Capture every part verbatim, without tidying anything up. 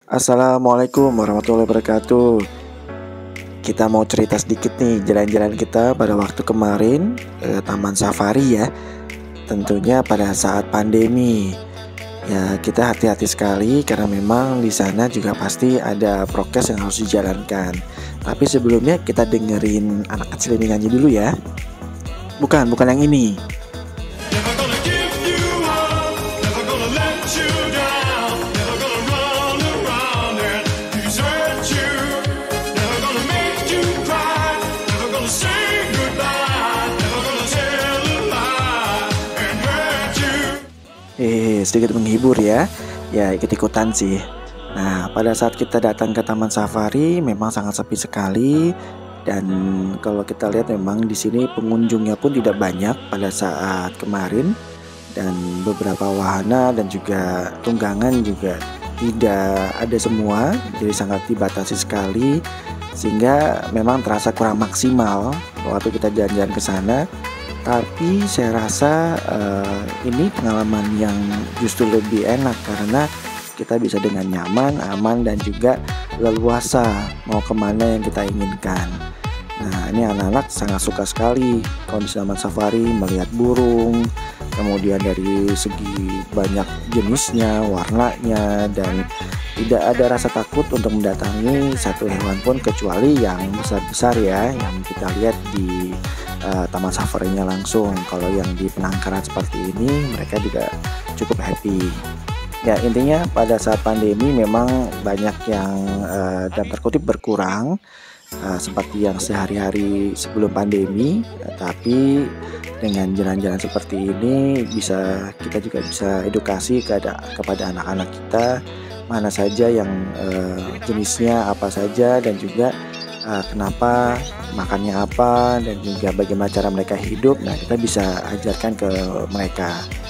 Assalamualaikum warahmatullahi wabarakatuh. Kita mau cerita sedikit nih jalan-jalan kita pada waktu kemarin ke Taman Safari ya. Tentunya pada saat pandemi. Ya, kita hati-hati sekali karena memang di sana juga pasti ada prokes yang harus dijalankan. Tapi sebelumnya kita dengerin anak kecil ini nyanyi dulu ya. Bukan, bukan yang ini. Never gonna give you up, never gonna let you down, never gonna run around and desert you, never gonna make you cry, never gonna say goodbye, never gonna tell a lie and hurt you. Eh, sedikit menghibur ya. Ya, ikut-ikutan sih. Nah, pada saat kita datang ke Taman Safari memang sangat sepi sekali. Dan kalau kita lihat memang di sini pengunjungnya pun tidak banyak pada saat kemarin, dan beberapa wahana dan juga tunggangan juga tidak ada semua, jadi sangat dibatasi sekali sehingga memang terasa kurang maksimal waktu kita jalan-jalan ke sana. Tapi saya rasa uh, ini pengalaman yang justru lebih enak karena kita bisa dengan nyaman, aman dan juga leluasa mau kemana yang kita inginkan. Nah, ini anak-anak sangat suka sekali kalau di Taman Safari melihat burung, kemudian dari segi banyak jenisnya, warnanya, dan tidak ada rasa takut untuk mendatangi satu hewan pun kecuali yang besar-besar ya, yang kita lihat di uh, Taman Safarinya langsung. Kalau yang di penangkaran seperti ini mereka juga cukup happy. Ya, intinya pada saat pandemi memang banyak yang uh, dalam terkutip berkurang uh, seperti yang sehari-hari sebelum pandemi, uh, tapi dengan jalan-jalan seperti ini bisa kita juga bisa edukasi kepada kepada anak-anak kita mana saja yang uh, jenisnya apa saja dan juga uh, kenapa makannya apa dan juga bagaimana cara mereka hidup. Nah, kita bisa ajarkan ke mereka.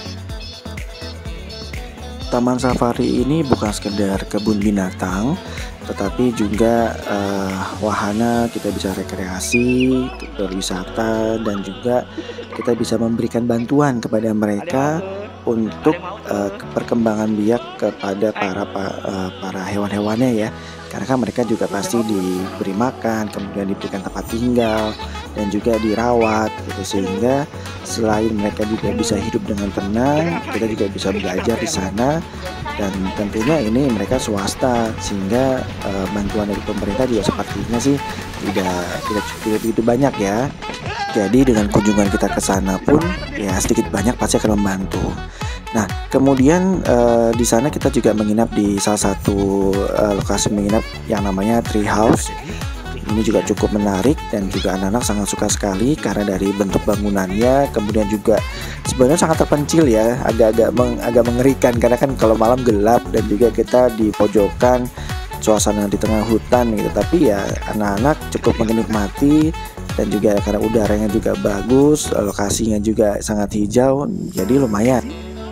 Taman Safari ini bukan sekedar kebun binatang, tetapi juga uh, wahana kita bisa rekreasi, berwisata, dan juga kita bisa memberikan bantuan kepada mereka untuk uh, perkembangan biak kepada para uh, para hewan-hewannya ya. Karena kan mereka juga pasti diberi makan, kemudian diberikan tempat tinggal dan juga dirawat gitu, sehingga selain mereka juga bisa hidup dengan tenang, kita juga bisa belajar di sana. Dan tentunya ini mereka swasta sehingga uh, bantuan dari pemerintah juga sepertinya sih tidak tidak tidak begitu banyak ya. Jadi dengan kunjungan kita ke sana pun ya sedikit banyak pasti akan membantu. Nah, kemudian uh, di sana kita juga menginap di salah satu uh, lokasi menginap yang namanya Tree House. Ini juga cukup menarik dan juga anak-anak sangat suka sekali karena dari bentuk bangunannya, kemudian juga sebenarnya sangat terpencil ya, agak-agak meng, agak mengerikan karena kan kalau malam gelap dan juga kita di pojokan suasana di tengah hutan gitu. Tapi ya anak-anak cukup menikmati dan juga karena udaranya juga bagus, lokasinya juga sangat hijau, jadi lumayan.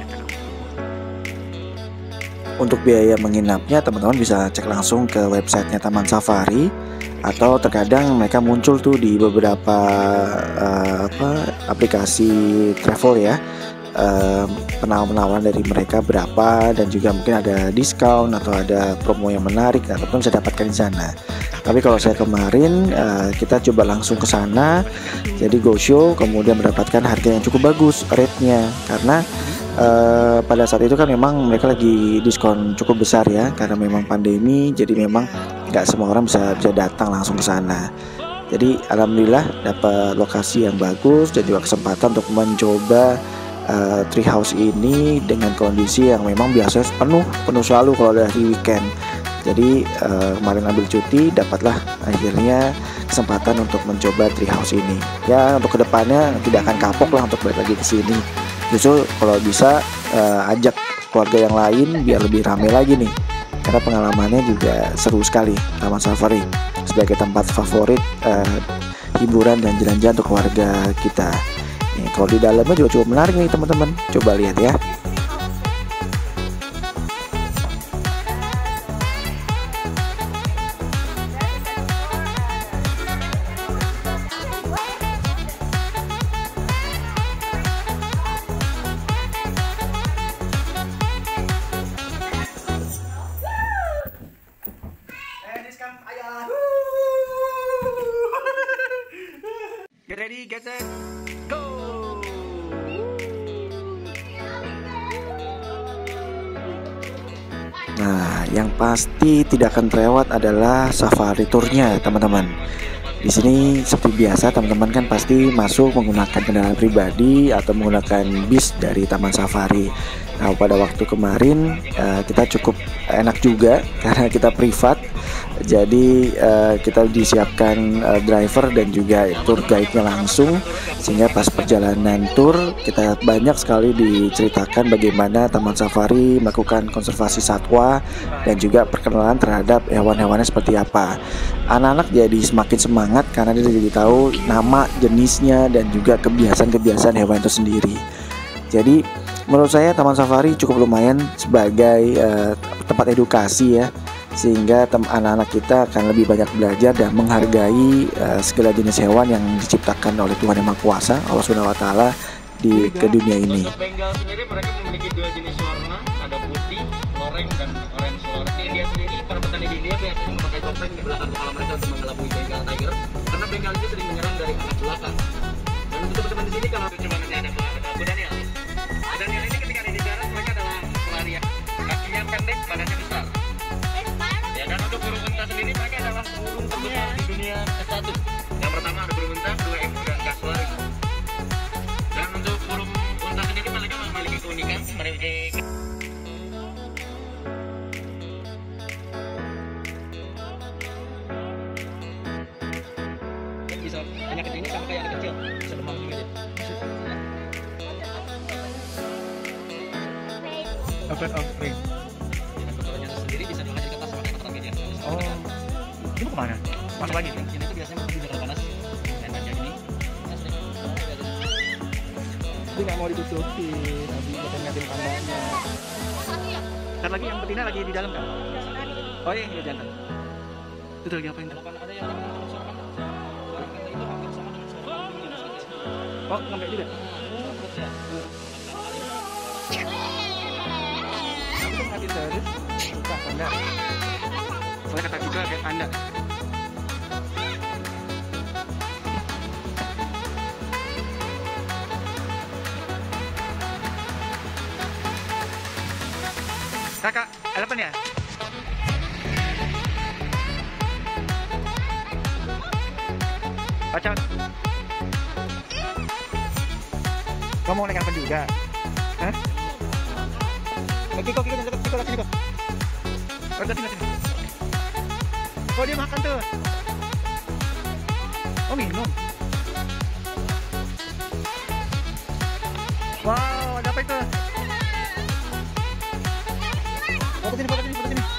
Untuk biaya menginapnya teman-teman bisa cek langsung ke websitenya Taman Safari, atau terkadang mereka muncul tuh di beberapa uh, apa, aplikasi travel ya, uh, penawaran dari mereka berapa dan juga mungkin ada diskon atau ada promo yang menarik, nah teman-teman bisa dapatkan di sana. Tapi kalau saya kemarin uh, kita coba langsung ke sana, jadi go show, kemudian mendapatkan harga yang cukup bagus rate-nya karena Uh, pada saat itu kan memang mereka lagi diskon cukup besar ya karena memang pandemi, jadi memang nggak semua orang bisa bisa datang langsung ke sana. Jadi alhamdulillah dapat lokasi yang bagus dan juga kesempatan untuk mencoba uh, Tree House ini dengan kondisi yang memang biasanya penuh penuh selalu kalau dari weekend. Jadi uh, kemarin ambil cuti, dapatlah akhirnya kesempatan untuk mencoba Tree House ini. Ya, untuk kedepannya tidak akan kapok lah untuk balik lagi ke sini. Justru kalau bisa uh, ajak keluarga yang lain biar lebih ramai lagi nih, karena pengalamannya juga seru sekali. Taman Safari sebagai tempat favorit uh, hiburan dan jalan-jalan untuk keluarga kita. Nih, kalau di dalamnya juga cukup menarik nih teman-teman, coba lihat ya. Get ready, get set, go! Nah, yang pasti tidak akan terlewat adalah safari tournya, teman-teman. Di sini seperti biasa, teman-teman kan pasti masuk menggunakan kendaraan pribadi atau menggunakan bis dari Taman Safari. Nah, pada waktu kemarin uh, kita cukup enak juga karena kita privat. Jadi uh, kita disiapkan uh, driver dan juga tour guide-nya langsung, sehingga pas perjalanan tour kita banyak sekali diceritakan bagaimana Taman Safari melakukan konservasi satwa dan juga perkenalan terhadap hewan-hewannya seperti apa. Anak-anak jadi semakin semangat karena dia jadi tahu nama, jenisnya, dan juga kebiasaan-kebiasaan hewan itu sendiri. Jadi menurut saya Taman Safari cukup lumayan sebagai uh, tempat edukasi ya, sehingga anak-anak kita akan lebih banyak belajar dan menghargai uh, segala jenis hewan yang diciptakan oleh Tuhan Yang Maha Kuasa, Allah Subhanahu Wa Taala di ke dunia ini. Untuk Bengal sendiri mereka memiliki dua jenis warna, ada putih, loreng dan orange loreng. Di India sendiri, para petani di India biasanya memakai topeng di belakang kepala mereka untuk mengelabui Bengal tiger, karena Bengal itu sering menyerang dari arah belakang. Dan untuk teman-teman di sini, kalau coba nanti ada Bu Daniel. Bu Daniel ini ketika ada di darat mereka adalah pelarian, kakinya pendek, badannya besar. Ya, dan untuk burung unta sendiri mereka adalah burung terbesar di dunia ke satu. Yang pertama ada burung unta, kedua emu dan kasuari. Dan untuk burung unta sendiri mereka memiliki keunikan, memiliki bisa penyakit ini sama kayak anak kecil, bisa demam juga dia. Open offering. Dan kotorannya sendiri bisa diolahkan ke atas sama kayak kotoran meja. Oh, ini mau kemana? Masuk lagi. Ini tuh biasanya di udara panas dan banyak ini. Tapi nggak mau ditutupin, nanti kita ngeliatin kandangnya. Ntar lagi yang betina lagi di dalam kan? Oh iya, iya jantan. Itu lagi ngapain tuh? Ada yang namanya suara kata. Suara kata itu hampir sama dengan suara kambing yang sakit. Oh, sampai juga. Aku tuh ngeliatin terus, buka panda. Soalnya kata juga kayak panda. Kakak, elephant ya? Bacot. Kamu mau naik elephant juga? Hah? Kiko, Kiko, Kiko, Kiko, Kiko, Kiko. Oh, sini, sini. Oh, dia makan tuh. Oh, minum. Wow, ada apa itu? Foto sini, foto sini, foto sini.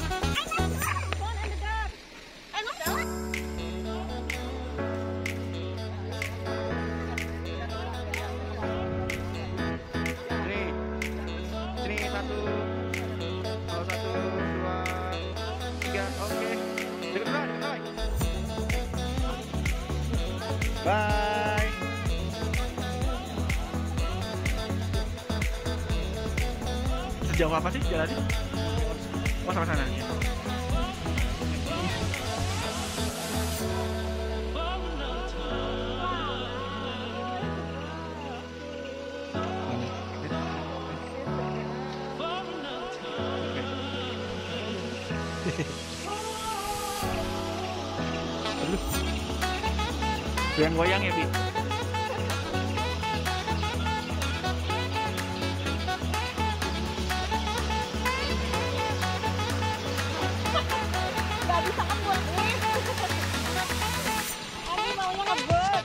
Sini, sini satu, oh, satu, dua, tiga, oke. Deket bawah, deket bawah. Bye. Sejauh apa sih jalannya? Oh, sama sana. Goyang-goyang ya, Bi? Gak bisa ngebut nih. Ani maunya ngebut.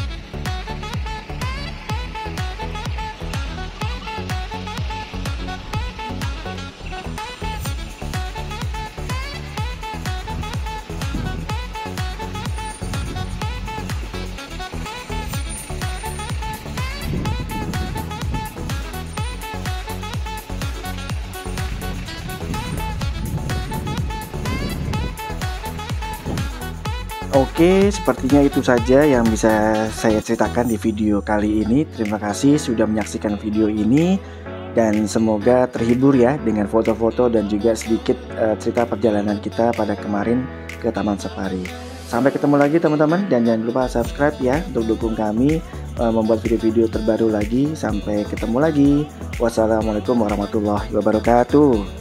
Oke, sepertinya itu saja yang bisa saya ceritakan di video kali ini. Terima kasih sudah menyaksikan video ini dan semoga terhibur ya dengan foto-foto dan juga sedikit uh, cerita perjalanan kita pada kemarin ke Taman Safari. Sampai ketemu lagi teman-teman, dan jangan lupa subscribe ya untuk dukung kami uh, membuat video-video terbaru lagi. Sampai ketemu lagi. Wassalamualaikum warahmatullahi wabarakatuh.